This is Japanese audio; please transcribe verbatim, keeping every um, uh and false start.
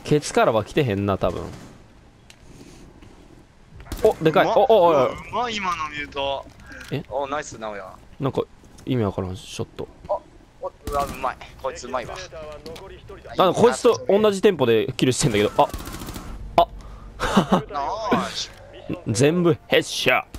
ケツからは来てへんな多分。おでかい。おおおお。 うまい今の見ると。 えおナイス直哉。 なんか意味わからんショット。 おうわうまい。こいつうまいわ。 なんかこいつと同じテンポでキルしてんだけど、ああナイス。 全部ヘッシャー。